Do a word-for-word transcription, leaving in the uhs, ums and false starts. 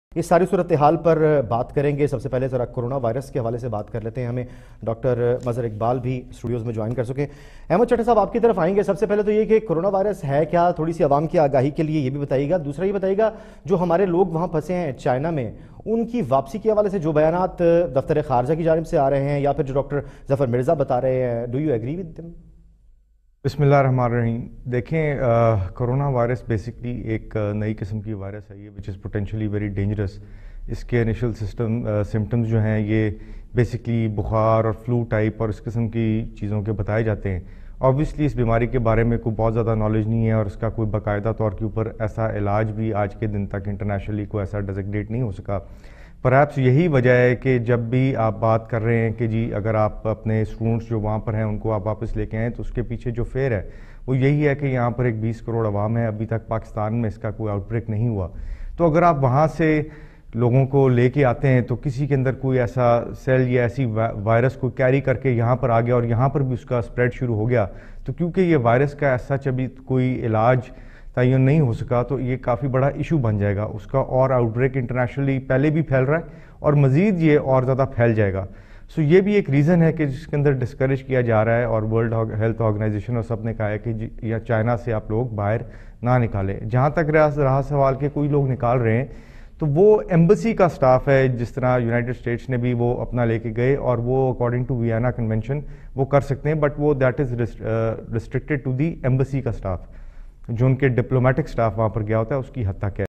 اس ساری صورتحال پر بات کریں گے۔ سب سے پہلے ذرا کرونا وائرس کے حوالے سے بات کر لیتے ہیں۔ ہمیں ڈاکٹر مظہر اقبال بھی اسٹوڈیوز میں جوائن کر سکیں۔ احمد چٹھا صاحب آپ کی طرف آئیں گے۔ سب سے پہلے تو یہ کہ کرونا وائرس ہے کیا، تھوڑی سی عوام کی آگاہی کے لیے یہ بھی بتائیے گا۔ دوسرا یہ بتائیے گا جو ہمارے لوگ وہاں پھنسے ہیں چائنا میں، ان کی واپسی کے حوالے سے جو بیانات دفتر خارجہ کی جانب سے آ رہے ہیں یا پھر جو ڈاکٹر ظفر مرزا بتا رہے ہیں، do you agree with them? بسم اللہ الرحمن الرحیم۔ دیکھیں، کرونا وائرس بیسکلی ایک نئی قسم کی وائرس ہے یہ which is potentially very dangerous. اس کے انیشل سسٹم سمٹمز جو ہیں یہ بیسکلی بخار اور فلو ٹائپ اور اس قسم کی چیزوں کے بتائے جاتے ہیں۔ آبویسلی اس بیماری کے بارے میں کوئی بہت زیادہ نالج نہیں ہے اور اس کا کوئی باقاعدہ طور کے اوپر ایسا علاج بھی آج کے دن تک انٹرنیشنلی کوئی ایسا ڈیزگنیٹ نہیں ہو سکا۔ پرہیپس یہی وجہ ہے کہ جب بھی آپ بات کر رہے ہیں کہ جی اگر آپ اپنے اسٹوڈنٹس جو وہاں پر ہیں ان کو آپ واپس لے کے آئیں تو اس کے پیچھے جو فیر ہے وہ یہی ہے کہ یہاں پر ایک بیس کروڑ عوام ہے، ابھی تک پاکستان میں اس کا کوئی آؤٹ بریک نہیں ہوا۔ تو اگر آپ وہاں سے لوگوں کو لے کے آتے ہیں تو کسی کے اندر کوئی ایسا سیل یا ایسی وائرس کو کیری کر کے یہاں پر آ گیا اور یہاں پر بھی اس کا اسپریڈ شروع ہو گیا، تو کیونکہ یہ وائرس کا ایسا ابھی کوئی علاج تعین نہیں ہو سکا تو یہ کافی بڑا ایشو بن جائے گا اس کا، اور آؤٹ بریک انٹرنیشنلی پہلے بھی پھیل رہا ہے اور مزید یہ اور زیادہ پھیل جائے گا۔ سو یہ بھی ایک ریزن ہے کہ جس کے اندر ڈسکریج کیا جا رہا ہے، اور ورلڈ ہیلتھ آرگنائزیشن اور سب نے کہا ہے کہ یا چائنا سے آپ لوگ باہر نہ نکالیں۔ جہاں تک رہا سوال کہ کوئی لوگ نکال رہے ہیں تو وہ ایمبیسی کا سٹاف ہے، جس طرح یونائٹڈ اسٹیٹس نے بھی وہ اپنا لے کے گئے اور وہ اکارڈنگ ٹو وینا کنونشن وہ کر سکتے ہیں، بٹ وہ that is restricted to the embassy کا سٹاف، جو ان کے ڈپلومیٹک سٹاف وہاں پر گیا ہوتا ہے اس کی حد تک ہے۔